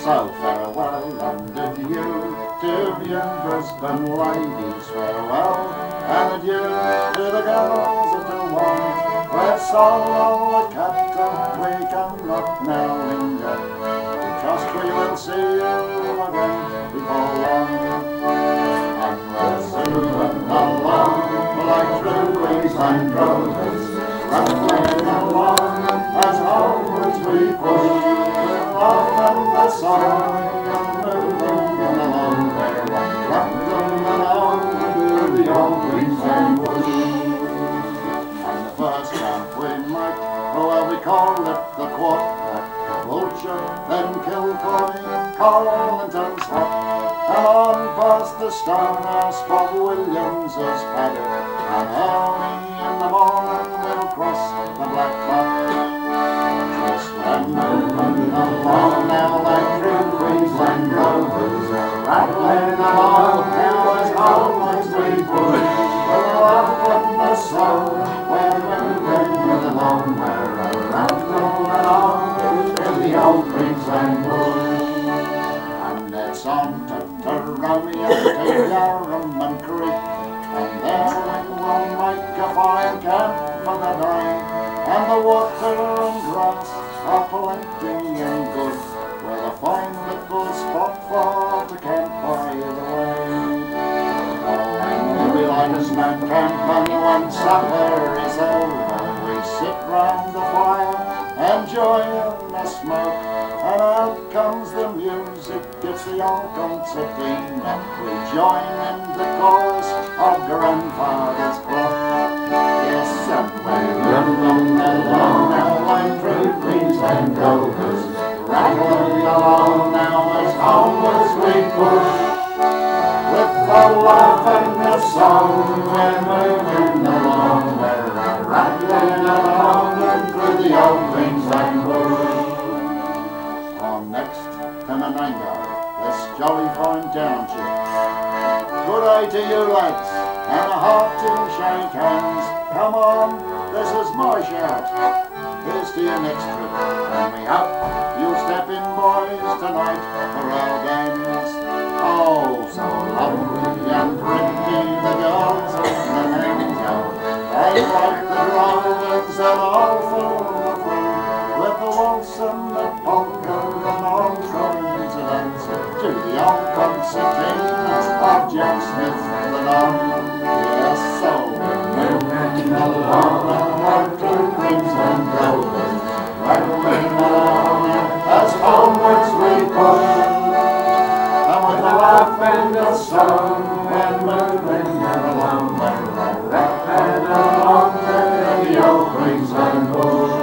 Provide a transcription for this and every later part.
So farewell and adieu to you Brisbane ladies, farewell and adieu to the girls of the one, where Saul the captain we cannot now linger, because we will see you again before long. And we're zooming along like true Queensland Drovers, rattling along as homewards we push, with love and the song, and moving along there, rattling along to the old Queensland bush. And the first camp we make, well, we call it the quarterback, the vulture, then Kilcoy, Collington Slot, and on past the Stonehouse, Bob Williams has padded, and early in the morning we'll cross the Black Buck. Just when moving along now like true Queensland Drovers, rattling along now as always we push, with the love and the soul, we're moving along, we're rattling along to the old Queensland bush. And it's on to Romeo, to Yarram and Creek, and there we will make a fine camp for the day, and the water and grass are plenty and good, with a fine little spot for the camp by the way. Oh, and we like a snug camp, and when supper is over, we sit round the fire, enjoying the smoke, and out comes the music, it's the old concertina. We join in the chorus of grandfather's clock. Yes, and we're rattling along now like true Queensland Drovers, rattling along now as homewards we push, with the love and the song, we're moving along, we're rattling along and through the old Queensland bush. Next to Nanango, this jolly fine township. Good day to you lads, and a heart to shake hands. Come on, this is my shout. Here's to your next trip, and we hope you'll step in boys tonight for our dance. Oh, so lovely and pretty the girls of Nanango. They like the Drovers and all full of fun, with the waltz and the polka and all trying to dance to the old concertina of Jack Smith the Don. Yes, so we're moving along like true Queensland Drovers, rattling along as homewards we push, and with a laugh and a song, we're moving along, we're rattling along to the old Queensland bush.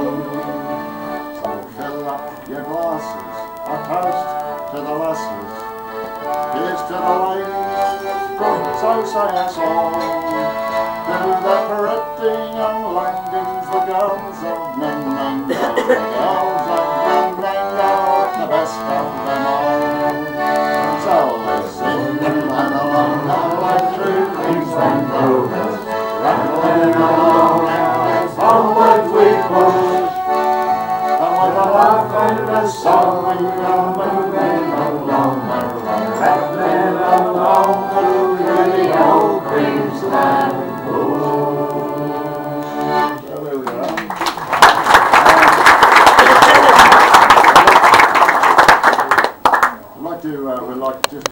Your glasses, a toast to the lasses, here's to the ladies, good, so say us all, to the pretty young ladies, the girls of Nanango, the girls of Nanango, the best of them all. So they sing along now like true Queensland Drovers, rattling along now as onward we push, with a laugh and a song, we're moving along, we're rattling along through the old Queensland bush. So there we are. We'd like to, just